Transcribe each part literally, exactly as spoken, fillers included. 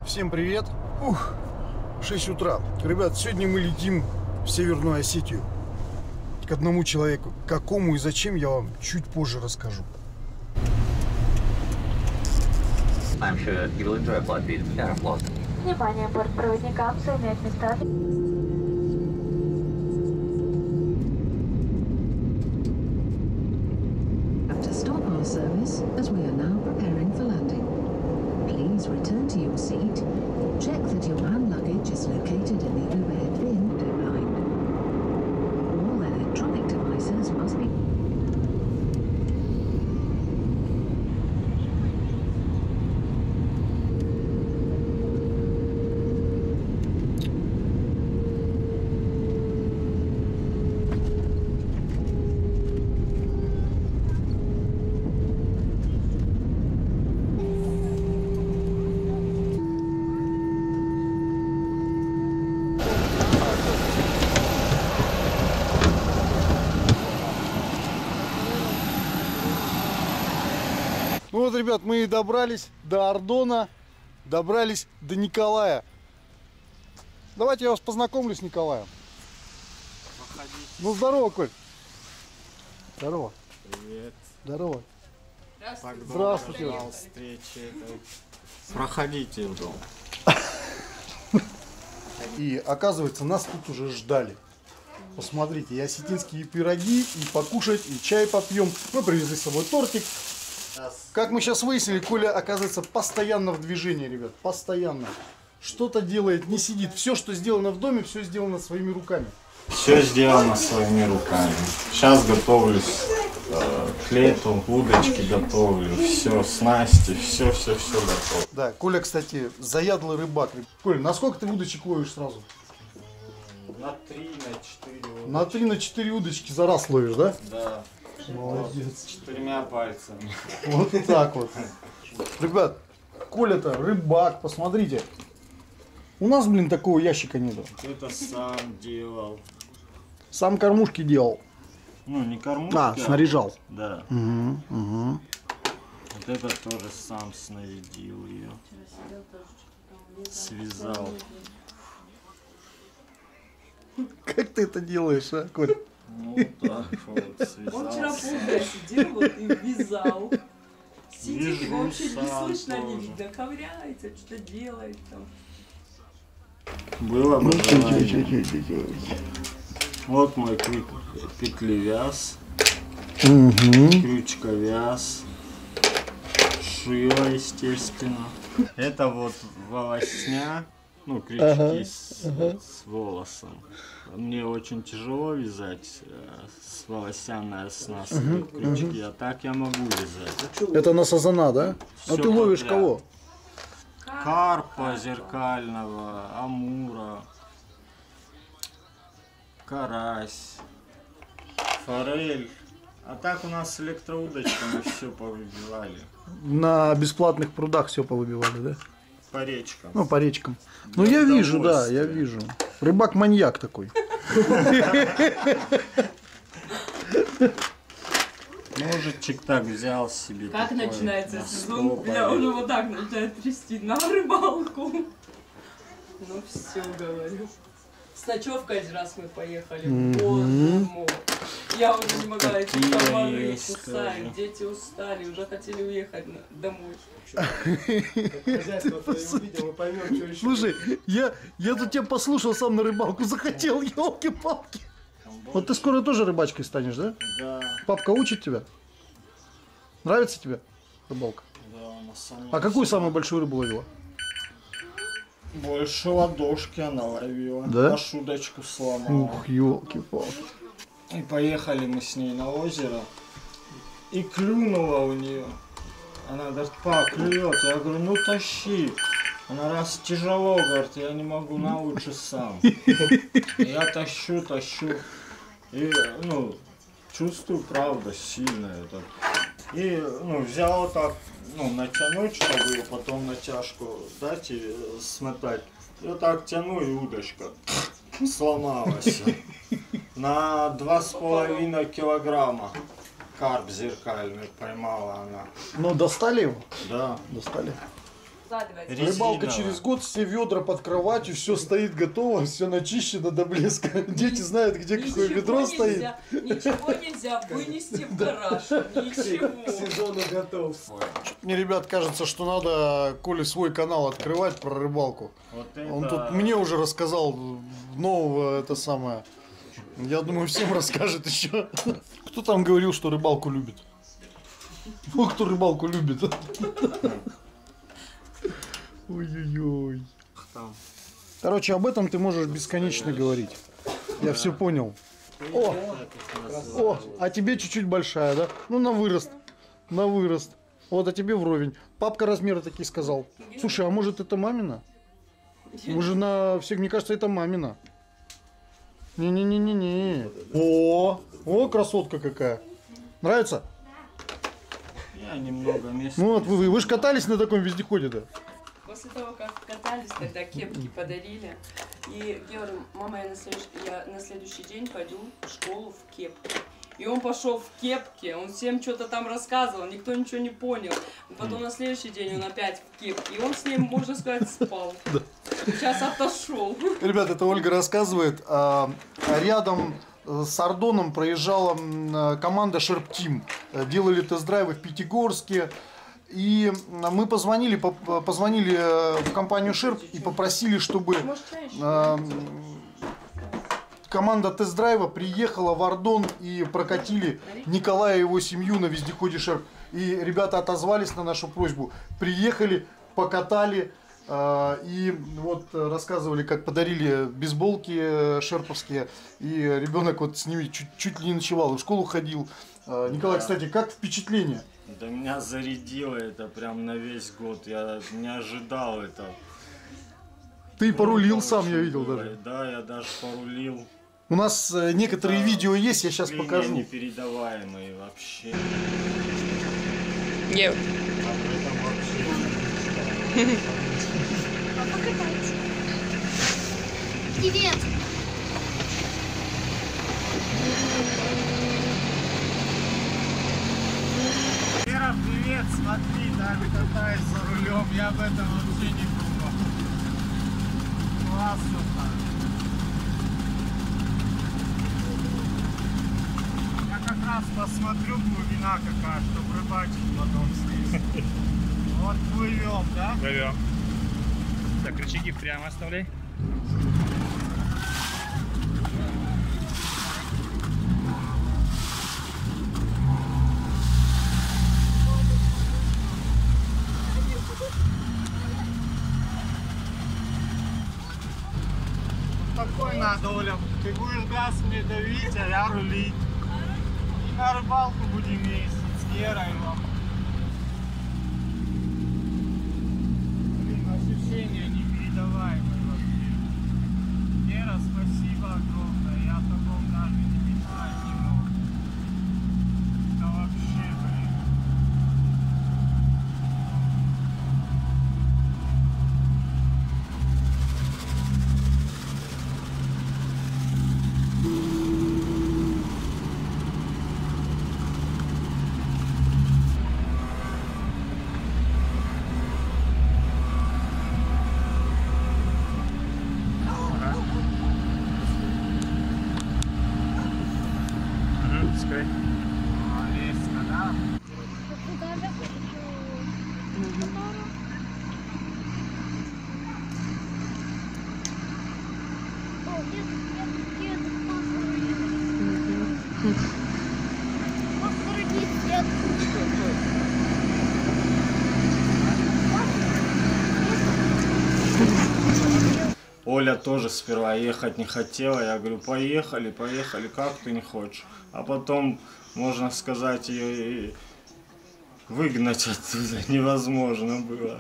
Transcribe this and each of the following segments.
Всем привет! Ух, шесть утра. Ребят, сегодня мы летим в Северную Осетию. К одному человеку. Какому и зачем, я вам чуть позже расскажу. Внимание, бортпроводникам займет места. To stop our service as we are now preparing for landing. Please return to your seat. Check that your hand luggage is located in the overhead bin behind. All electronic devices must be. Ну вот, ребят, мы и добрались до Ардона, добрались до Николая. Давайте я вас познакомлю с Николаем. Проходите. Ну, здорово, Коль. Здорово. Привет. Здорово. Так Здравствуйте. долго ждал встречи этой. Проходите в дом. И оказывается, нас тут уже ждали. Посмотрите, и осетинские пироги, и покушать, и чай попьем. Мы привезли с собой тортик. Как мы сейчас выяснили, Коля оказывается постоянно в движении, ребят. Постоянно. Что-то делает, не сидит. Все, что сделано в доме, все сделано своими руками. Все сделано своими руками. Сейчас готовлюсь э, к лету, удочки готовлю, все, снасти, все, все, все готово. Да, Коля, кстати, заядлый рыбак. Коля, на сколько ты удочек ловишь сразу? На три, на четыре. На три, на четыре удочки за раз ловишь, да? Да. Молодец. С четырьмя пальцами. Вот так вот. Ребят, Коля-то рыбак, посмотрите. У нас, блин, такого ящика нету. Это сам делал. Сам кормушки делал. Ну, не кормушки. А, снаряжал. Да. Угу, угу. Вот это тоже сам снарядил ее. Связал. Как ты это делаешь, а, Коль? Ну так вот, связал. Он вчера полдня сидел вот и вязал. Сидит, Вяжу его вообще не сам слышно, не тоже. видно. Ковыряется, что-то делает там. Было бы желание. Вот мой крю- петлевяз, Угу. крючковяз, шило, естественно. Это вот волосня, ну крючки Ага, с, с волосом. Мне очень тяжело вязать э, с волосяной оснасткой крючки, а так я могу вязать. Это на сазана, да? А Всё ты ловишь подряд. кого? Карпа зеркального, амура, карась, форель. А так у нас с электроудочками все повыбивали. На бесплатных прудах все повыбивали, да? По речкам. Ну, по речкам. Ну, Для я вижу, да, я удовольствия. вижу. Рыбак-маньяк такой. Ножичек так взял себе. Как такой, начинается на сезон? стол Бля, он повесил. его так начинает трясти на рыбалку. Ну все, говорю. С ночевкой один раз мы поехали. Боже мой. Я уже не могла эти Какие комары есть, кусать. скажи. Дети устали, уже хотели уехать на- домой. Слушай, я, я тут тебя послушал, сам на рыбалку захотел, елки-палки. Вот ты скоро тоже рыбачкой станешь, да? Да, Папка учит тебя? Нравится тебе рыбалка? да, на самом А какую деле. самую большую рыбу ловила? Больше ладошки она ловила. Да? Аж удочку сломала. Ух, елки-палки. И поехали мы с ней на озеро. И клюнула у нее. Она говорит, па, клюет. Я говорю, ну тащи. Она раз тяжело, говорит, я не могу, на лучше сам. Я тащу, тащу. И, ну, чувствую, правда, сильно это. И, ну, взял так, ну, натянуть, чтобы ее потом натяжку дать и э, смотать. И вот так тяну, и удочка сломалась. На два с половиной килограмма. Карп зеркальный поймала она. Ну, достали его? Да. Достали. складывать. Резиновая. Рыбалка через год, все ведра под кроватью, все стоит готово, все начищено до блеска. Дети знают, где какое ведро стоит. Ничего нельзя вынести в гараж. Ничего. К сезону готов. Мне, ребят, кажется, что надо Коле свой канал открывать про рыбалку. Вот это... Он тут мне уже рассказал нового, это самое. Я думаю, всем расскажет еще. Кто там говорил, что рыбалку любит? Ну, кто рыбалку любит? Ой-ой-ой. Там. Короче, об этом ты можешь бесконечно говорить. Я все понял. О, о, а тебе чуть-чуть большая, да? Ну, на вырост. На вырост. Вот, а тебе вровень. Папка размеры такие сказал. Слушай, а может это мамина? Мы же на всех, мне кажется, это мамина. Не-не-не-не-не. О, о, красотка какая. Нравится? Я немного места. Ну вот, вы, вы же катались на таком вездеходе, да? После того, как катались, тогда кепки подарили. И я говорю, мама, я на, следующий, я на следующий день пойду в школу в кепке. И он пошел в кепке, он всем что-то там рассказывал, никто ничего не понял. Потом на следующий день он опять в кепке, и он с ним, можно сказать, спал. Сейчас отошел. Ребят, это Ольга рассказывает. А, рядом с Ардоном проезжала команда Sherp Team. Делали тест-драйвы в Пятигорске. И мы позвонили, позвонили в компанию Sherp и попросили, чтобы а, команда тест-драйва приехала в Ардон и прокатили Николая и его семью на вездеходе Sherp. И ребята отозвались на нашу просьбу. Приехали, покатали. И вот рассказывали, как подарили бейсболки шерповские. И ребенок вот с ними чуть, чуть ли не ночевал, в школу ходил. Николай, кстати, как впечатление? Да меня зарядило это прям на весь год. Я не ожидал это. Ты порулил Круто сам, я очень видел было. даже. Да, я даже порулил. У нас некоторые Да. видео есть, я сейчас Впечатления покажу. непередаваемые вообще. Нет. Об этом вообще. Привет! Вера, привет, смотри, Дарья катается за рулем, я об этом вообще не думал. Классно так. Я как раз посмотрю, глубина какая, чтобы рыбачить потом здесь. Вот плывем, да? Плывем. Так, рычаги прямо оставляй. Такой надо, Оля. Ты будешь газ мне давить, а я рулить. И на рыбалку будем ездить с Герой. Блин, ощущения непередаваемые вообще. Гера, спасибо огромное. Я о таком даже не мечтать не мог. Это вообще, блин. Угу, пускай. Резко, да? О, нет, нет, нет, фосфоры есть, нет. Оля тоже сперва ехать не хотела. Я говорю, поехали, поехали, как ты не хочешь? А потом, можно сказать, ее и выгнать оттуда невозможно было.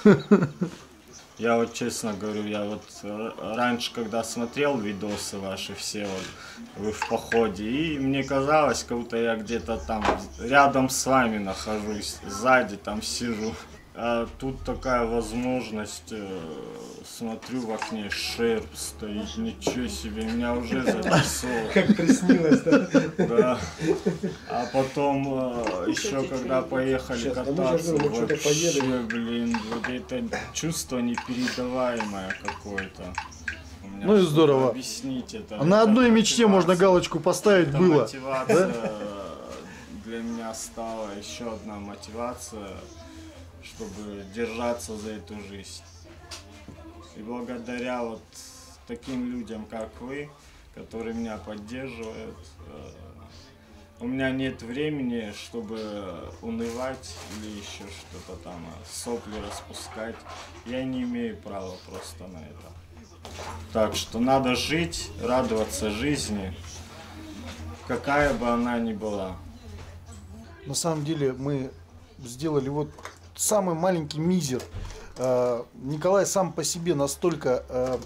Я вот честно говорю, я вот раньше, когда смотрел видосы ваши все, вот, вы в походе, и мне казалось, как будто я где-то там рядом с вами нахожусь, сзади там сижу. А тут такая возможность, э, смотрю в окне, шерп стоит, ничего себе, меня уже занесло. Как приснилось, да? Да. А потом э, еще когда поехали Сейчас, а мы кататься, же, ну, что-то вообще, поедем. блин, вот это чувство непередаваемое какое-то. У меня Ну и что-то здорово. Объяснить это. А на Это одной мечте можно мотивация. галочку поставить Это было. мотивация для меня стала, еще одна мотивация, чтобы держаться за эту жизнь. И благодаря вот таким людям, как вы, которые меня поддерживают, э, у меня нет времени, чтобы унывать или еще что-то там, сопли распускать. Я не имею права просто на это. Так что надо жить, радоваться жизни, какая бы она ни была. На самом деле мы сделали вот самый маленький мизер. Э, Николай сам по себе настолько э,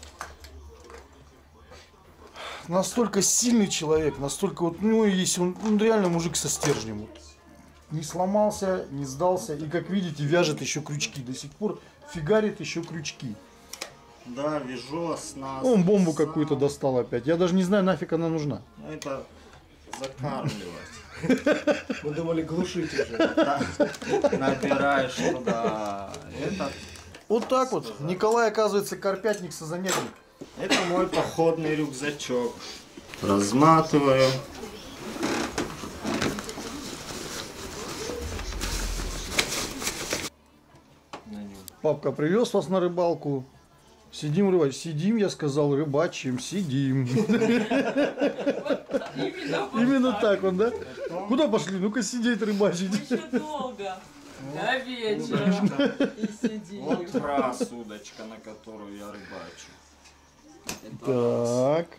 настолько сильный человек, настолько вот, ну, есть он, он реально мужик со стержнем. Вот. Не сломался, не сдался. И как видите, вяжет еще крючки. До сих пор фигарит еще крючки. Да, вяжу оснастку. Он бомбу сам. какую-то достал опять. Я даже не знаю, нафиг она нужна. Ну, это закармливать. Мы думали глушить уже. Да. Набираешь туда. Это, Вот так вот. Николай, оказывается, карпятник созанятник. это мой походный рюкзачок. Разматываю. На нем. Папка привез вас на рыбалку. Сидим рыбачим. Сидим, я сказал, рыбачим, сидим. Именно, вот Именно так. так он, да? Куда пошли? Ну-ка сидеть рыбачить. Еще долго. До вечера. И сидим. Вот раз удочка, на которую я рыбачу. Так.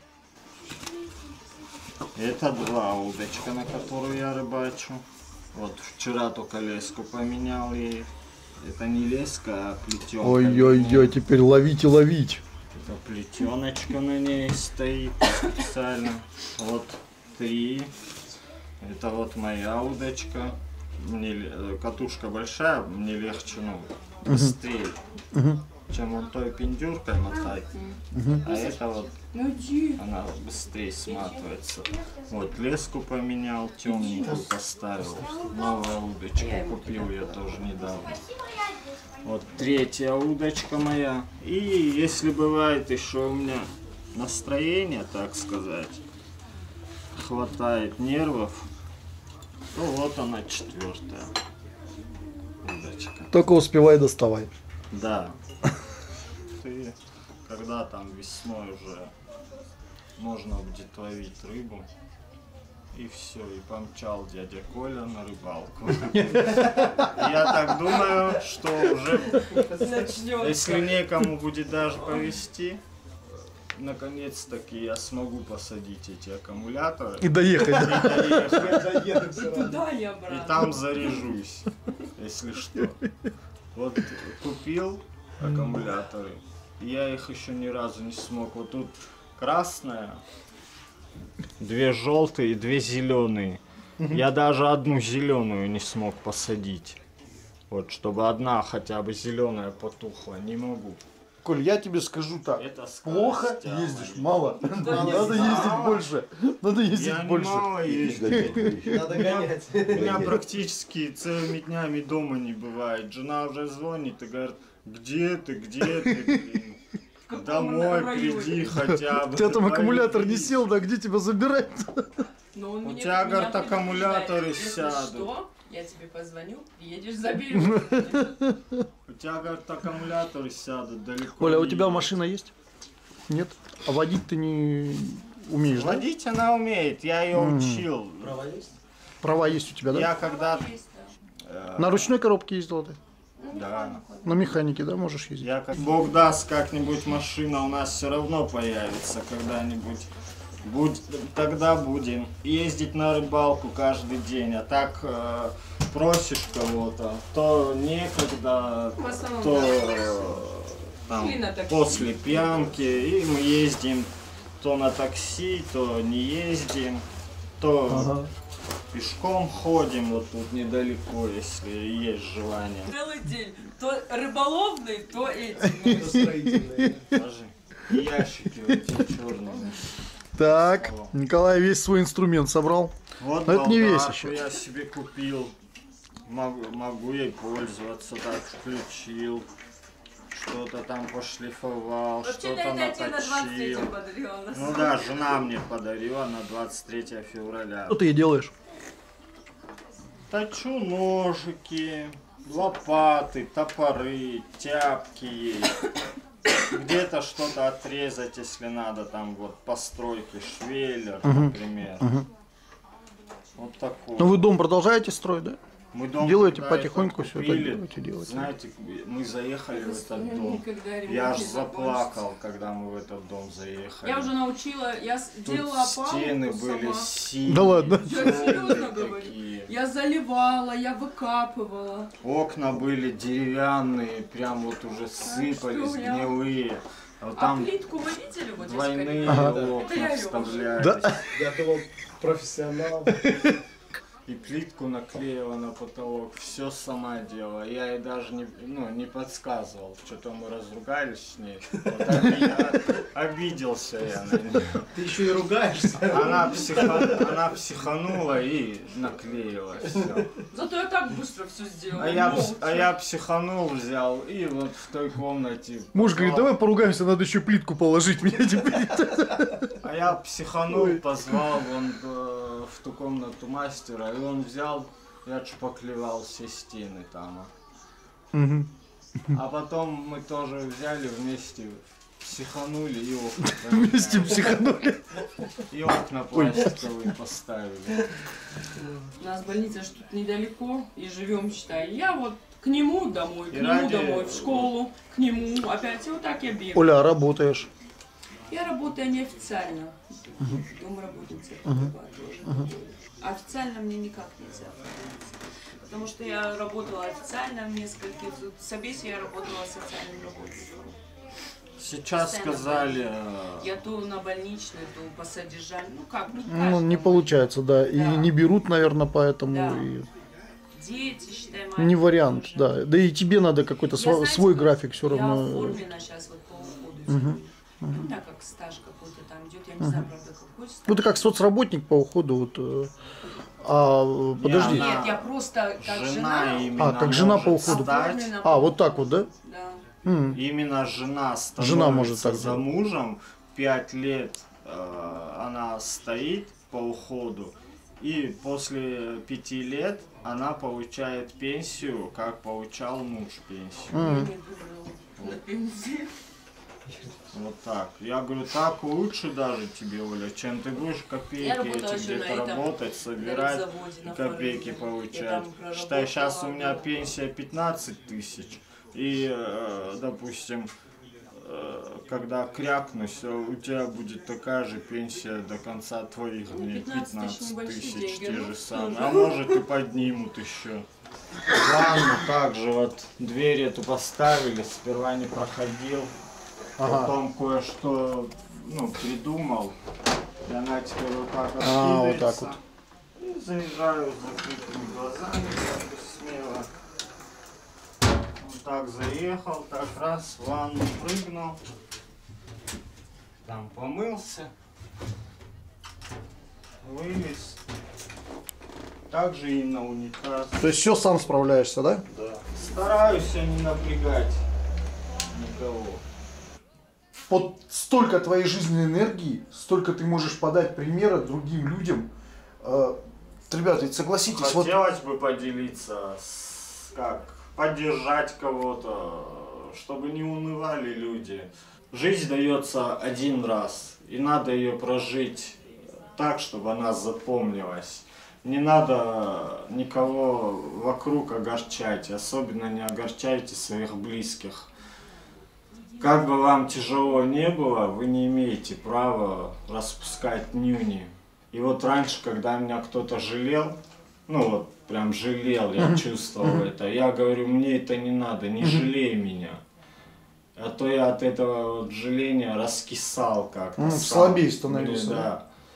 Это два удочка, на которую я рыбачу. Вот вчера только леску поменял ей. Это не леска, а плетенка. Ой-ой-ой, теперь ловить и ловить. Это плетеночка на ней стоит специально. Вот три. Это вот моя удочка. Мне ле- катушка большая, мне легче, ну, быстрее, чем вот той пиндюркой мотать. А это вот Ну иди. она быстрее сматывается. Вот леску поменял, темненькую поставил. Новая удочка купил я тоже недавно. Вот третья удочка моя. И если бывает еще у меня настроение, так сказать, хватает нервов, то вот она четвертая удочка. Только успевай, доставай. Да. Ты, когда там весной уже можно будет ловить рыбу, и все, и помчал дядя Коля на рыбалку. Я так думаю, что уже, Начнется. если некому будет даже повезти, наконец-таки я смогу посадить эти аккумуляторы И доехать, да? и доехать. Заеду все равно. Туда и И обратно. там заряжусь, если что. Вот купил аккумуляторы, и я их еще ни разу не смог. Вот тут красная, две желтые и две зеленые. Я даже одну зеленую не смог посадить. Вот, чтобы одна хотя бы зеленая потухла, не могу. Коль, я тебе скажу так. Это скорость, Плохо а, ездишь, моя. мало. Надо ездить больше. Надо Я ездить не больше. мало езжу. Надо гонять. У меня практически целыми днями дома не бывает. Жена уже звонит и говорит, где ты, где ты, блин? каком Домой районе? приди хотя бы. У тебя там аккумулятор не Появись. сел, да где тебя забирать? Но он У меня- тебя, меня говорит, предупреждает, аккумуляторы если сядут. что, я тебе позвоню, приедешь, заберешь. У тебя, говорит, аккумуляторы сядут далеко. Коля, а у не тебя едешь. машина есть? Нет? А водить ты не умеешь, да? Водить она умеет, я ее М. учил. Права есть? Права есть у тебя, да? Я когда... Есть, да. э, На ручной коробке ездила ты? Да. На механике, да, можешь ездить? Я как Бог даст, как-нибудь машина у нас все равно появится когда-нибудь. Будь, тогда будем ездить на рыбалку каждый день, а так э, просишь кого-то, то некогда, В основном, то да. э, там, Шли на такси. после пьянки, и мы ездим то на такси, то не ездим, то Ага. Пешком ходим, вот тут недалеко, если есть желание. Целый день. То рыболовный, то эти. Это строительное. Ложи. И ящики вот эти черные. Так, Николай весь свой инструмент собрал. Вот Но это не весь болгарку еще. я себе купил. Могу, могу ей пользоваться, так включил. Что-то там пошлифовал, Вообще-то что-то это я тебе на двадцать наточил. третьего подарила. на Ну самом да, деле. жена мне подарила на двадцать третье февраля. Что ты ей делаешь? Точу ножики, лопаты, топоры, тяпки ей. Где-то что-то отрезать, если надо, там вот постройки, швеллер, например. Мгм. Вот такой. Ну вы дом продолжаете строить, да? Мы дом, Делаете когда потихоньку это всё это купили, делаете, делаете. Знаете, мы заехали в этот Я дом. никогда ремонт Я аж не заплакал, когда мы в этот дом заехали. Я уже научила, я с- Тут делала стены палку были сама. синие. Да ладно? Я серьезно темные говорю. такие. Я заливала, я выкапывала. Окна были деревянные, прям вот уже сыпались, что я- гнилые. А вот А там плитку вы видели вот здесь? двойные Карина? Ага. Это окна я её вставлялись. Да. Я думал, профессионал. И плитку наклеила на потолок, все сама делала. Я ей даже не, ну, не подсказывал. Что-то мы разругались с ней. Вот оби- обиделся я на нее. Ты еще и ругаешься. Она, психа- она психанула и наклеила все. Зато я так быстро все сделала. А я, пс- молча. а я психанул, взял и вот в той комнате. Муж говорит, позвал- давай поругаемся, надо еще плитку положить. Меня теперь. А я психанул, позвал он э, в ту комнату мастера, и он взял, я шпаклевал все стены там. Мгм. А потом мы тоже взяли вместе, психанули и окна Вместе поменяли. психанули. И окна пластиковые поставили. У нас больница ж тут недалеко, и живем, считай. Я вот к нему домой, к И нему ради- домой, в школу, к нему, опять, и вот так я бегаю. Оля, а работаешь? Я работаю неофициально. Домработница uh тоже. Официально мне никак нельзя оформиться. Потому что я работала официально в нескольких. В Собесе я работала социальным работником. Сейчас Постоянно сказали, больница. э, Я то на больничной, то по содержанию. Ну как, не Ну, не каждому. получается, да. И Да. не берут, наверное, поэтому. Да. и Дети, считай, Не маленькие вариант, тоже. да. Да и тебе надо какой-то Я, сво- знаете, свой как- график все Я равно. оформлена сейчас вот по уходу. Мгм. Ну, так как стаж какой-то там идет, я не знаю, правда, какой стаж. Ну ты как соцработник по уходу, вот. э, А подожди. она- Нет, я просто как жена жена. именно А, как жена может по уходу. стать. оформлена А, по вот так вот, да? уходу. Да. М. Именно жена становится Жена может так за делать. мужем, пять лет э, она стоит по уходу, и после пяти лет она получает пенсию, как получал муж пенсию. Я М. не думала на пенсии. Вот так. Я говорю, так лучше даже тебе, Оля, чем ты будешь копейки Я работала эти еще на где-то этом, работать, собирать, на заводе, на и копейки фабрике. Я получать. там проработала, Считай, сейчас у меня да. пенсия пятнадцать тысяч, и, э, допустим, э, когда крякнусь, э, у тебя будет такая же пенсия до конца твоих Ну, дней, пятнадцать тысяч пятнадцать небольшие тысяч, деньги, те ну, же что самые, же. а может и поднимут еще. Ладно, также вот дверь эту поставили, сперва не проходил, Ага. потом кое-что, ну, придумал, и она теперь вот так А, вот так откидывается. И заезжаю с закрытыми глазами, как бы смело. Вот так заехал, так раз, в ванну прыгнул, там помылся, вылез. Также и на унитаз. То есть все сам справляешься, да? Да. Стараюсь не напрягать никого. Вот столько твоей жизненной энергии, столько ты можешь подать примера другим людям. Э, Ребята, ведь согласитесь, вот Хотелось бы поделиться, с, как поддержать кого-то, чтобы не унывали люди. Жизнь дается один раз, и надо ее прожить так, чтобы она запомнилась. Не надо никого вокруг огорчать, особенно не огорчайте своих близких. Как бы вам тяжело не было, вы не имеете права распускать нюни. И вот раньше, когда меня кто-то жалел, ну вот прям жалел, я чувствовал это, я говорю, мне это не надо, не жалей меня. А то я от этого вот жаления раскисал как-то. М, сам. слабее становился, Блин, да.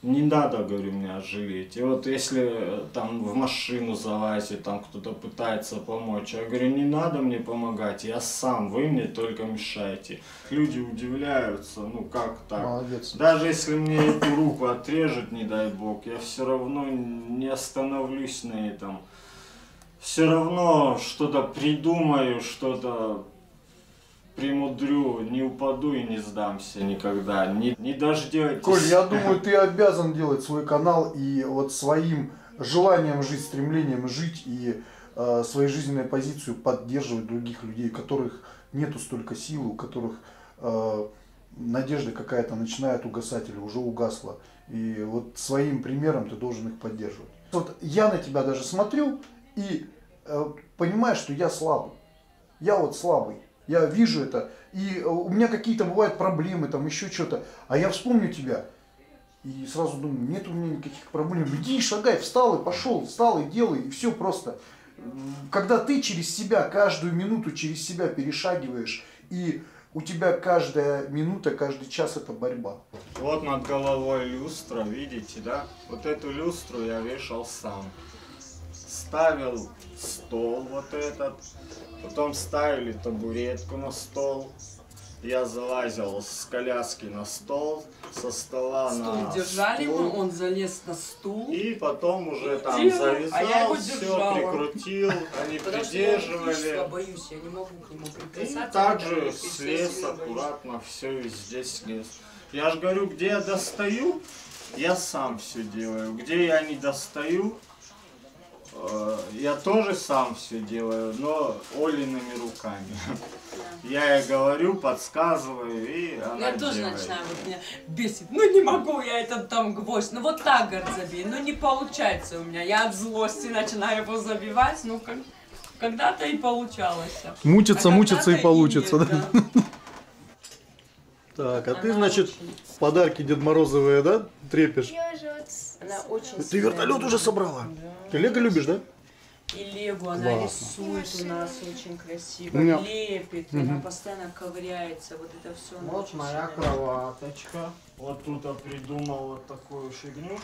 Не надо, говорю, меня жалеть. И вот если там в машину залазит, там кто-то пытается помочь, я говорю, не надо мне помогать, я сам, вы мне только мешаете. Люди удивляются, ну как так? Молодец. Даже если мне эту руку отрежут, не дай бог, я все равно не остановлюсь на этом. Все равно что-то придумаю, что-то примудрю, не упаду и не сдамся никогда. Не, не дождетесь. Коль, я думаю, ты обязан делать свой канал и вот своим желанием жить, стремлением жить и э, своей жизненной позицию поддерживать других людей, у которых нету столько сил, у которых э, надежда какая-то начинает угасать или уже угасла. И вот своим примером ты должен их поддерживать. Вот я на тебя даже смотрю и э, понимаю, что я слабый. Я вот слабый. Я вижу это, и у меня какие-то бывают проблемы, там еще что-то, а я вспомню тебя, и сразу думаю, нет у меня никаких проблем. Иди, шагай, встал и пошел, встал и делай, и все просто. Когда ты через себя, каждую минуту через себя перешагиваешь, и у тебя каждая минута, каждый час это борьба. Вот над головой люстра, видите, да? Вот эту люстру я вешал сам. Ставил стол вот этот. Потом ставили табуретку на стол. Я залазил с коляски на стол, со стола Стул на держали стул. мы, он залез на стул. И потом уже там Крутил, завязал, а я его все держала. прикрутил, они Потому что я придерживали. электричество боюсь, я не могу к нему И прикасаться. также потому что я слез сильно боюсь. аккуратно, все и здесь слез. Я же говорю, где я достаю, я сам все делаю. Где я не достаю, я тоже сам все делаю, но Олиными руками. Я ей говорю, подсказываю, и она Я тоже делает. начинаю, вот меня бесит. Ну не могу я этот там гвоздь, ну вот так, говорит, забей. Ну не получается у меня. Я от злости начинаю его забивать, ну как, когда-то и получалось. Мучиться, А мучиться и когда-то получится, нет, да? Так, а ты, Она значит, очень- подарки Дед Морозовые, да, трепишь? Я же вот... Она очень Ты вертолет уже собрала? Ты Лего любишь, да? И Лего она Классно. рисует у нас очень красиво, У меня- лепит, и она постоянно ковыряется, вот это все. Вот моя кроваточка. Вот тут я придумал вот такую фигню,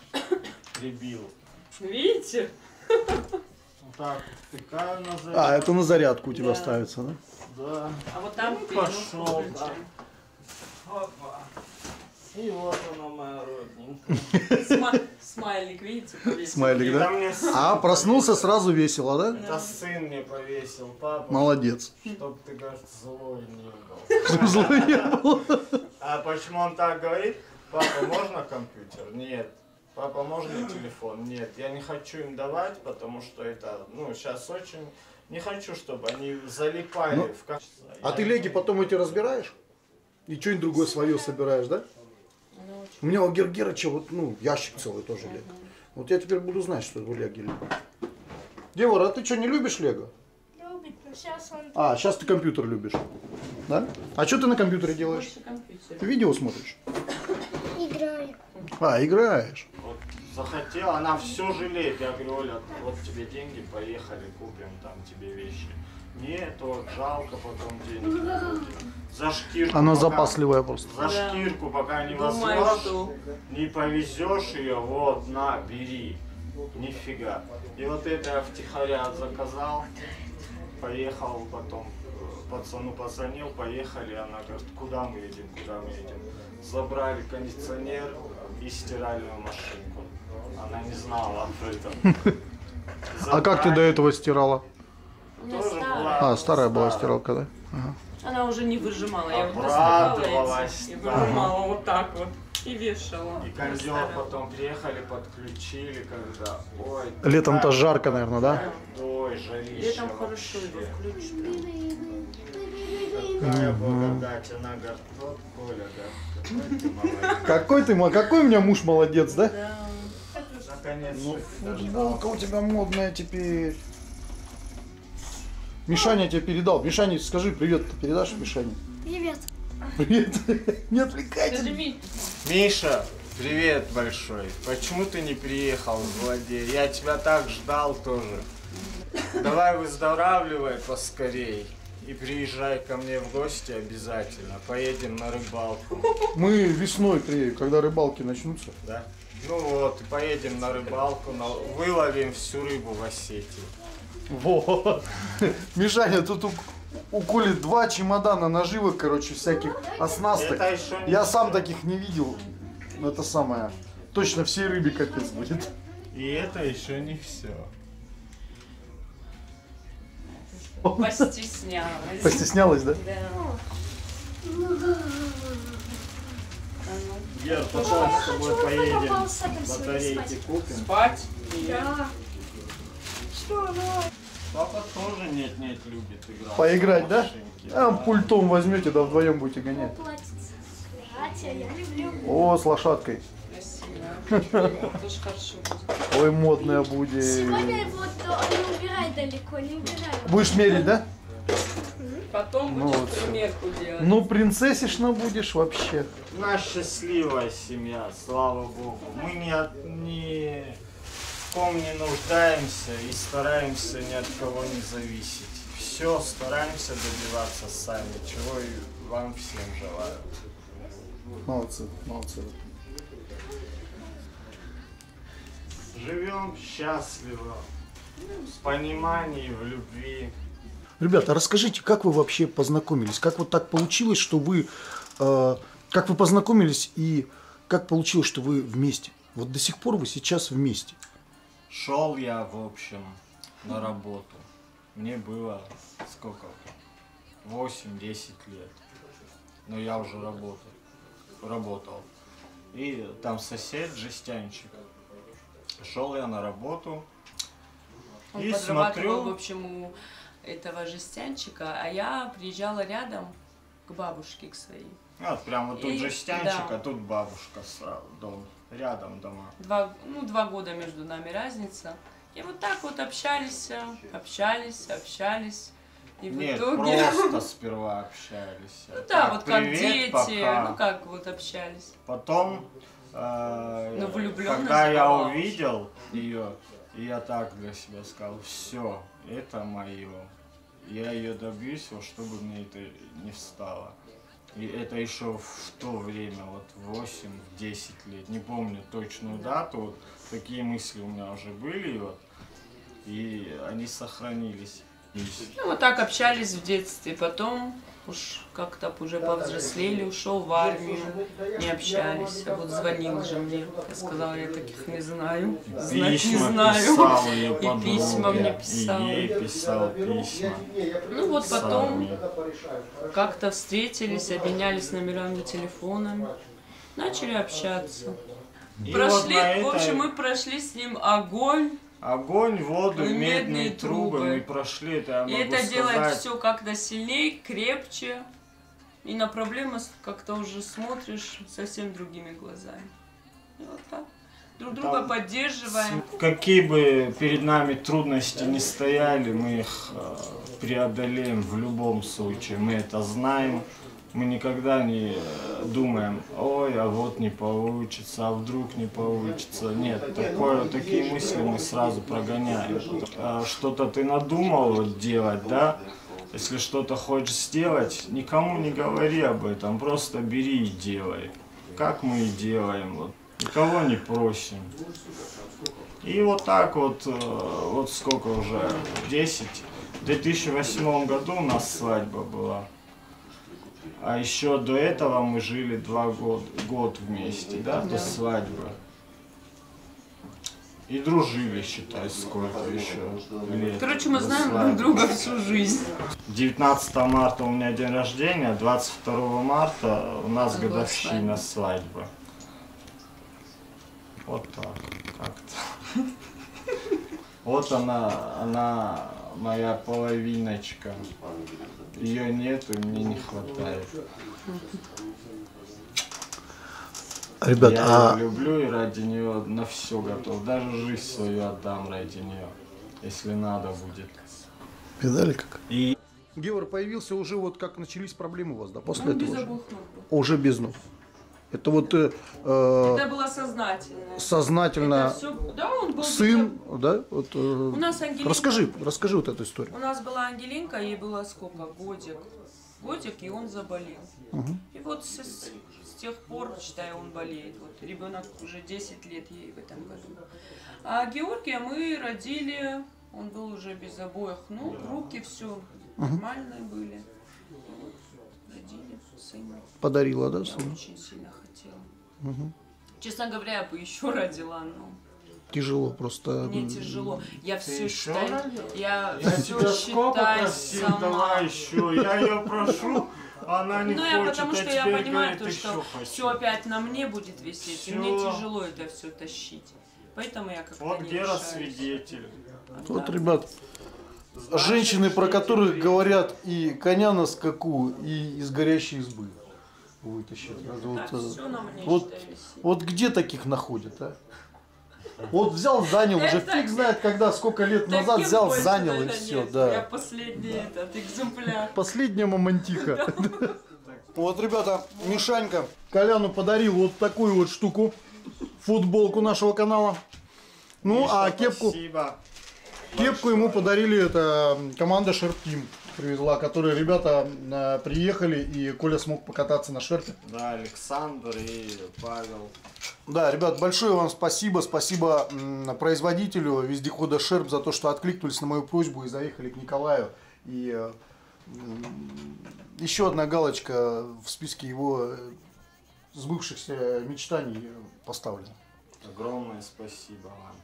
прибил. Видите? Вот так втыкаю на зарядку. А, это на зарядку у тебя Да. ставится, да? Да. А вот там Ну, пену пошел, включаем. Опа. И вот она моя родненькая. Сма- Смайлик, видите, повесил. Смайлик, Это да? мне сын, А, проснулся сразу весело, да? это сын мне повесил, папа. Молодец. Чтоб ты, кажется, злой не был. Злой не был. А почему он так говорит? Папа, можно компьютер? Нет. Папа, можно телефон? Нет. Я не хочу им давать, потому что это, ну, сейчас очень... Не хочу, чтобы они залипали Ну, в качество. А ты леги потом эти разбираешь? И что-нибудь другое свое собираешь, да? У меня у Гергерыча вот, ну, ящик целый тоже лего. Вот я теперь буду знать, что это лего лего. Девор, а ты что, не любишь лего? Любит, но сейчас он... А, сейчас ты компьютер любишь. Да? А что ты на компьютере делаешь? Больше компьютера. Ты видео смотришь? Играю. А, играешь. Вот захотела, она все жалеет. Я говорю, Оля, вот тебе деньги, поехали, купим там тебе вещи. Нет, вот жалко потом деньги. За шкирку. Она пока- запасливая просто. За Да. шкирку, пока не Думаю, возьмешь, что- не повезешь ее, вот, на, бери. Нифига. И вот это я втихаря заказал, поехал потом, э, пацану позвонил, поехали, она говорит, куда мы едем, куда мы едем. Забрали кондиционер и стиральную машинку. Она не знала об этом. А как ты до этого стирала? У меня Тоже старая. была. А, старая была стиралка, да? Ага. Она уже не выжимала, я вот доставала Обрадовалась, эти и да. выжимала вот так вот. И вешала. И кондер потом приехали, подключили, когда, ой. Летом-то такая- жарко, наверное, да? Ой, жарище Летом хорошо его вообще. включить. Какая благодать, она говорит, вот Коля, да, какой ты молодец. Какой ты, мо- какой у меня муж молодец, да? Да. Наконец-то Ну, ты футболка дождался. у тебя модная теперь. Мишаня тебе передал. Мишаня, скажи привет, ты передашь Мишане? Привет. Привет. Не отвлекайся. Скажи, Ми, Миша, привет большой. Почему ты не приехал в Владе? Я тебя так ждал тоже. Давай выздоравливай поскорей. и приезжай ко мне в гости обязательно. Поедем на рыбалку. Мы весной приедем, когда рыбалки начнутся. Да? Ну вот, и поедем на рыбалку, на... выловим всю рыбу в Осетии. Вот. Мишаня, тут у, у Коли два чемодана наживок, короче, всяких оснасток. Это еще не Я все. сам таких не видел. Это самое. Точно всей рыбе капец будет. И это еще не все. Постеснялась. Постеснялась, да? Да. Гер, потом с тобой поедем, батарейки купим. Спать? Да. Что, ну? Папа тоже нет-нет любит играть. Поиграть, да? Машинки. А пультом возьмете, да вдвоем будете гонять. Платится. Братья, я люблю. О, с лошадкой. Красиво. Тоже хорошо будет. Ой, модная будет. Сегодня вот э, не убирай далеко, не убирай. Будешь мерить, да? Потом Ну будешь вот всё. примерку делать. Ну, принцессишна будешь вообще. У нас счастливая семья, слава богу. Мы ни, от, ни в ком не нуждаемся и стараемся ни от кого не зависеть. Все стараемся добиваться сами, чего и вам всем желаю. Молодцы, молодцы. Живем счастливо, в понимании, в любви. Ребята, расскажите, как вы вообще познакомились? Как вот так получилось, что вы... э, как вы познакомились и как получилось, что вы вместе? Вот до сих пор вы сейчас вместе. Шел я, в общем, на работу. Мне было сколько? восемь-десять лет. Но я уже работал. работал. И там сосед, жестянчик. Шел я на работу. Он И подрабатывал, смотрю... в общем, у этого жестянчика, а я приезжала рядом к бабушке, к своей. Вот прямо тут И- жестянчик, да. а тут бабушка сразу, дом. Рядом дома. Два, ну, два года между нами разница. И вот так вот общались, общались, общались. И в Нет, итоге... просто сперва общались. Ну да, Так, вот как привет, дети, пока. ну как вот общались. Потом, э, Ну, влюблённость когда я была увидел ее, я так для себя сказал, все, это мое. Я ее добьюсь, во что бы мне это не встало. И это еще в то время, вот восемь-десять лет, не помню точную дату, вот такие мысли у меня уже были, вот, и они сохранились. Ну, вот так общались в детстве. Потом уж как-то уже повзрослели, ушел в армию, не общались. А вот звонил же мне. Я сказала, я таких не знаю. Знать не Письма знаю. писал ее И подруге, письма мне писал. и ей писал письма. Ну вот с потом армии. как-то встретились, обменялись номерами телефона, начали общаться. И вот Прошли, на в общем, этой- мы прошли с ним огонь. Огонь, воду, И медные, медные трубы. трубы. Мы прошли, это я И могу это сказать. делает все как-то сильнее, крепче. И на проблемы с- как-то уже смотришь совсем другими глазами. И вот так. Друг друга Там поддерживаем. Какие бы перед нами трудности ни стояли, мы их э, преодолеем в любом случае. Мы это знаем. Мы никогда не э, думаем, ой, а вот не получится, а вдруг не получится. Нет, такое, такие мысли мы сразу прогоняем. Э, Что-то ты надумал вот делать, да? Если что-то хочешь сделать, никому не говори об этом, просто бери и делай. Как мы и делаем, вот. Никого не просим. И вот так вот, э, вот сколько уже, десять. В две тысячи восьмом году у нас свадьба была. А еще до этого мы жили два года, год вместе, да, до свадьбы. И дружили, считай, сколько еще лет. Короче, мы до знаем друг свадьбы. друга всю жизнь. девятнадцатого марта у меня день рождения, двадцать второго марта у нас Была годовщина свадьбы. Вот так, как-то. Вот она, она моя половиночка. Ее нету, мне не хватает. Ребят, Я а ее люблю и ради нее на все готов. Даже жизнь свою отдам ради нее, если надо будет. видали как? И Геор появился уже вот как начались проблемы у вас, да? После Он этого без уже? обух ног был. Уже без ног. Это вот э, э, Это было сознательно. сознательно Это всё... Да, он был сын, где-то- да? Вот, э, У нас Ангелинка... расскажи, расскажи вот эту историю. У нас была Ангелинка, ей было сколько? Годик. Годик, и он заболел. Угу. И вот с, с- с тех пор, считаю, он болеет. Вот ребенок уже десять лет ей в этом году. А Георгия мы родили, он был уже без обоих ног, руки все нормальные были. И вот родили сына. Подарила, да, Я сына? очень сильно хотела. Угу. Честно говоря, я бы еще родила, но Тяжело просто. мне тяжело. Я все еще считаю, родила? я, Я все тебя сколько считаю просил, сама. давай еще. Я ее прошу, она не Ну, хочет, я потому а что я теперь понимаю, говорит, то, что еще хочу. все опять на мне будет висеть, и Всё. мне тяжело это все тащить. Поэтому я как-то Вот не где решаюсь. рассвидетель. Вот, Да. ребят, женщины, про которых говорят и коня на скаку, и из горящей избы вытащат. Вот, Так, э, всё на мне, вот, считай, висит. вот где таких находят, а? Вот взял, занял уже, фиг знает когда, сколько лет назад Таких взял, больше, занял и наверное, все, нет. Я да. последний этот экземпляр. Последняя мамонтиха. Вот, ребята, Мишанька Коляну подарил вот такую вот штуку, футболку нашего канала. Ну, а кепку, Спасибо. кепку ему подарили, это команда Шерп Тим привезла, которые ребята э, приехали, и Коля смог покататься на шерпе. Да, Александр и Павел. Да, ребят, большое вам спасибо. Спасибо м, производителю вездехода Шерп за то, что откликнулись на мою просьбу и заехали к Николаю. И э, м, еще одна галочка в списке его э, сбывшихся мечтаний поставлена. Огромное спасибо вам.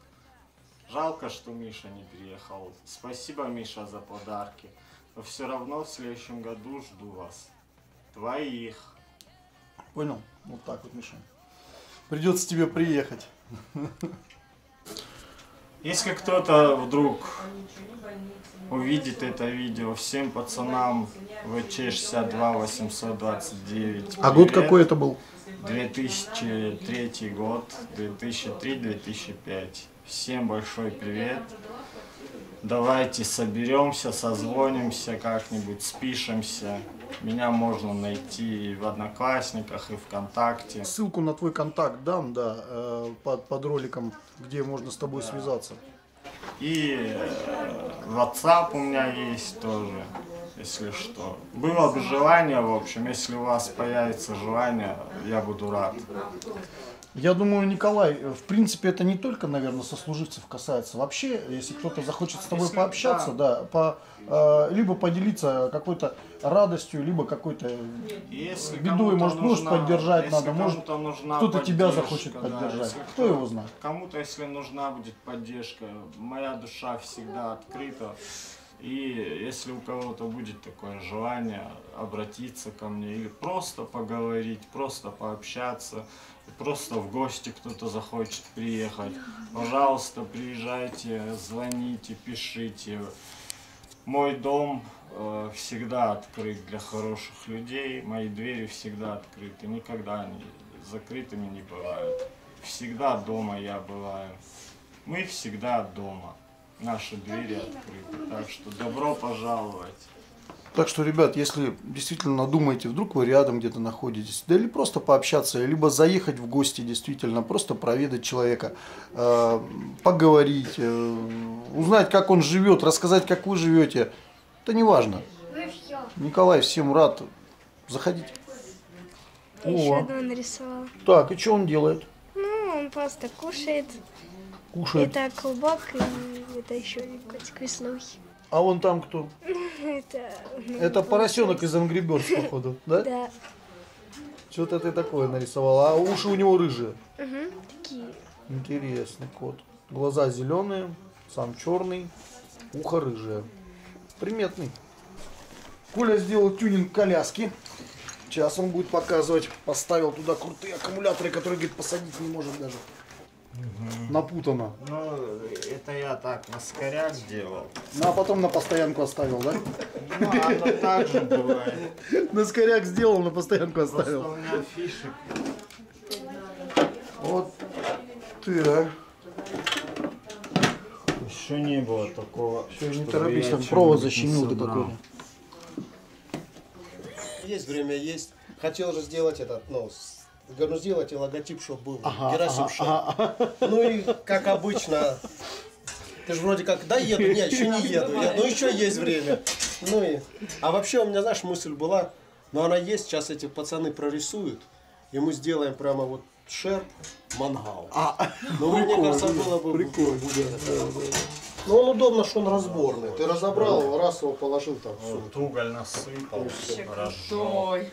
Жалко, что Миша не приехал. Спасибо, Миша, за подарки. Но все равно в следующем году жду вас. Твоих. Понял? Вот так вот, Миша. Придется тебе приехать. Если кто-то вдруг увидит это видео, всем пацанам вэ че шестьдесят два восемьсот двадцать девять. А год привет. какой это был? две тысячи третий год, две тысячи третий — две тысячи пятый. Всем большой привет. Давайте соберемся, созвонимся как-нибудь, спишемся. Меня можно найти и в Одноклассниках, и ВКонтакте. Ссылку на твой контакт дам, да, э, под, под роликом, где можно с тобой связаться. И э, WhatsApp у меня есть тоже, если что. Было бы желание, в общем, если у вас появится желание, я буду рад. Я думаю, Николай, в принципе, это не только, наверное, сослуживцев касается. Вообще, если кто-то захочет с тобой Если- пообщаться, да, по, э, либо поделиться какой-то радостью, либо какой-то Если бедой, кому-то может, может нужна- поддержать если надо, может, кому-то нужна кто-то тебя поддержка, захочет да, поддержать. если Кто его знает? Кому-то, если нужна будет поддержка, моя душа всегда открыта. И если у кого-то будет такое желание обратиться ко мне или просто поговорить, просто пообщаться, просто в гости кто-то захочет приехать, пожалуйста, приезжайте, звоните, пишите. Мой дом э, всегда открыт для хороших людей, мои двери всегда открыты, никогда они закрытыми не бывают. Всегда дома я бываю. Мы всегда дома. Наши двери открыты. Так что добро пожаловать. Так что, ребят, если действительно думаете, вдруг вы рядом где-то находитесь, да или просто пообщаться, либо заехать в гости, действительно, просто проведать человека, э, поговорить, э, узнать, как он живет, рассказать, как вы живете, это не важно. Николай всем рад. Заходите. Еще О, одно нарисовала. так, и что он делает? Ну, он просто кушает. Кушает. Это клубок и это еще котик веслухи. А вон там кто? Это, ну, Это поросенок из Angry Birds, походу, да? Да. Что-то ты такое нарисовала. А уши у него рыжие. Угу, такие. Интересный кот. Глаза зеленые, сам черный, ухо рыжее. Приметный. Коля сделал тюнинг коляски. Сейчас он будет показывать. Поставил туда крутые аккумуляторы, которые, говорит, посадить не может даже. Угу. Напутано. Ну, это я так на скоряк сделал. Ну, а потом на постоянку оставил, да? Ну, оно так же бывает. На скоряк сделал, на постоянку Просто оставил. у меня фишек. Вот ты, а. Еще не было такого. Еще не чтобы торопись, я там что-нибудь провод не защемил ты собрал. какой-то. Есть время, есть. Хотел же сделать этот, ну, с- Говорю, ну сделайте логотип, чтобы был Ага, Герасим ага, Шеф. ага. Ну и как обычно, ты же вроде как, да, еду, нет, еще не еду, я, ну еще есть время. Ну и, а вообще у меня, знаешь, мысль была, но она есть, сейчас эти пацаны прорисуют, и мы сделаем прямо вот шерп, мангал. А, Ну, мне кажется, было бы... прикольно. Ну, он удобно, что он разборный. Ты разобрал его, раз его положил там. Вот уголь насыпал. Вообще Хорошо. крутой.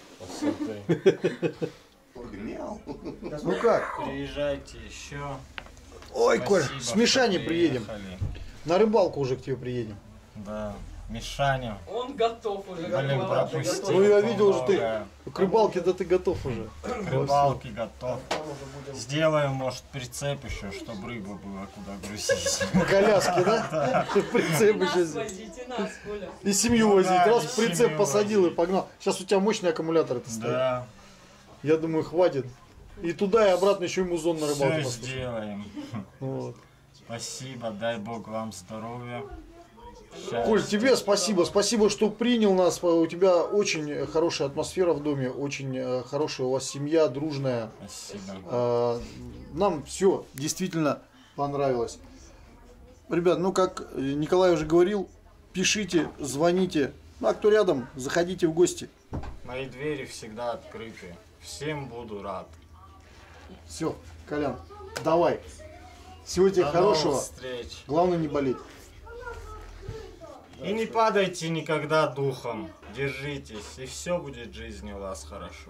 Ну как? Приезжайте еще. Ой, Коль, Спасибо, с Мишаней что приедем. приехали. На рыбалку уже к тебе приедем. Да. Мишаня. Он готов уже. Блин, готов. пропустил. Ну я видел, что ты много. к рыбалке, да ты готов уже. К рыбалке готов. Сделаем, может, прицеп еще, чтобы рыба была куда грузить. На коляске, да? Чтоб прицеп Нас еще. возите, нас, Коля. И семью Ну возить. да, Раз и в прицеп семью посадил и возить. погнал. Сейчас у тебя мощный аккумулятор это стоит. Да. Я думаю, хватит. И туда, и обратно еще и музон на рыбалку Все послушать. сделаем. Вот. Спасибо, дай Бог вам здоровья. Счастья. Коль, тебе спасибо. Спасибо, что принял нас. У тебя очень хорошая атмосфера в доме. Очень э, хорошая у вас семья, дружная. Спасибо. Э, Нам все действительно понравилось. Ребят, ну как Николай уже говорил, пишите, звоните. Ну а кто рядом, заходите в гости. Мои двери всегда открыты. Всем буду рад. Все, Колян, давай. Всего тебе До хорошего. новых встреч. Главное не болеть. И не падайте никогда духом. Держитесь, и все будет в жизни у вас хорошо.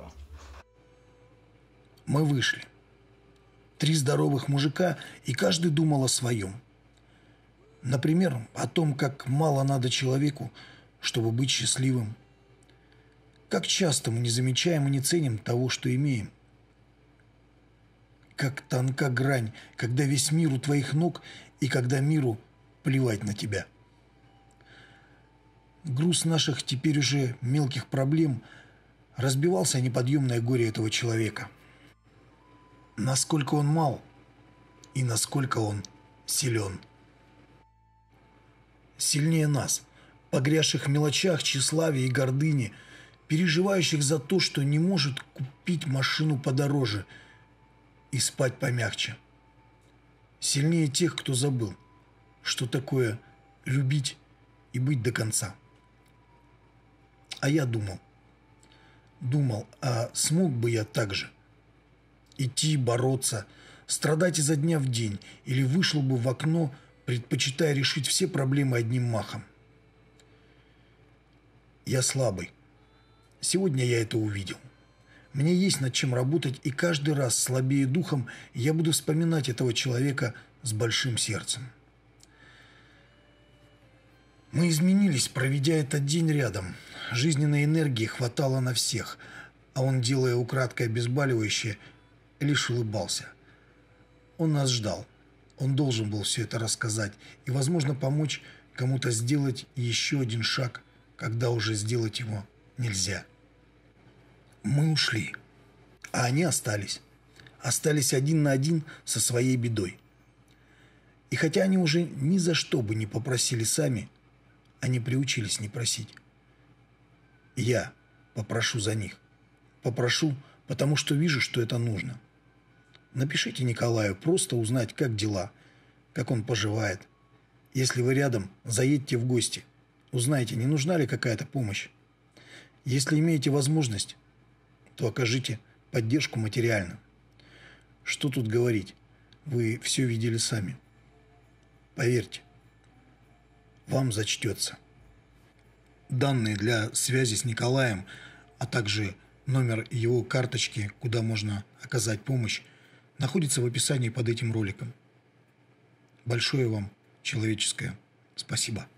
Мы вышли. Три здоровых мужика, и каждый думал о своем. Например, о том, как мало надо человеку, чтобы быть счастливым. Как часто мы не замечаем и не ценим того, что имеем. Как тонка грань, когда весь мир у твоих ног, и когда миру плевать на тебя. Груз наших теперь уже мелких проблем разбивался о неподъемное горе этого человека. Насколько он мал и насколько он силен. Сильнее нас, погрязших в мелочах, тщеславии и гордыне, переживающих за то, что не может купить машину подороже и спать помягче. Сильнее тех, кто забыл, что такое любить и быть до конца. А я думал, думал, а смог бы я так же идти, бороться, страдать изо дня в день, или вышел бы в окно, предпочитая решить все проблемы одним махом. Я слабый. Сегодня я это увидел. Мне есть над чем работать, и каждый раз, слабее духом, я буду вспоминать этого человека с большим сердцем. Мы изменились, проведя этот день рядом. Жизненной энергии хватало на всех, а он, делая украдкой обезболивающее, лишь улыбался. Он нас ждал. Он должен был все это рассказать и, возможно, помочь кому-то сделать еще один шаг, когда уже сделать его нельзя. Мы ушли, а они остались. Остались один на один со своей бедой. И хотя они уже ни за что бы не попросили сами, они приучились не просить. Я попрошу за них. Попрошу, потому что вижу, что это нужно. Напишите Николаю, просто узнать, как дела, как он поживает. Если вы рядом, заедьте в гости. Узнайте, не нужна ли какая-то помощь. Если имеете возможность, то окажите поддержку материально. Что тут говорить? Вы все видели сами. Поверьте, вам зачтется. Данные для связи с Николаем, а также номер его карточки, куда можно оказать помощь, находится в описании под этим роликом. Большое вам человеческое спасибо.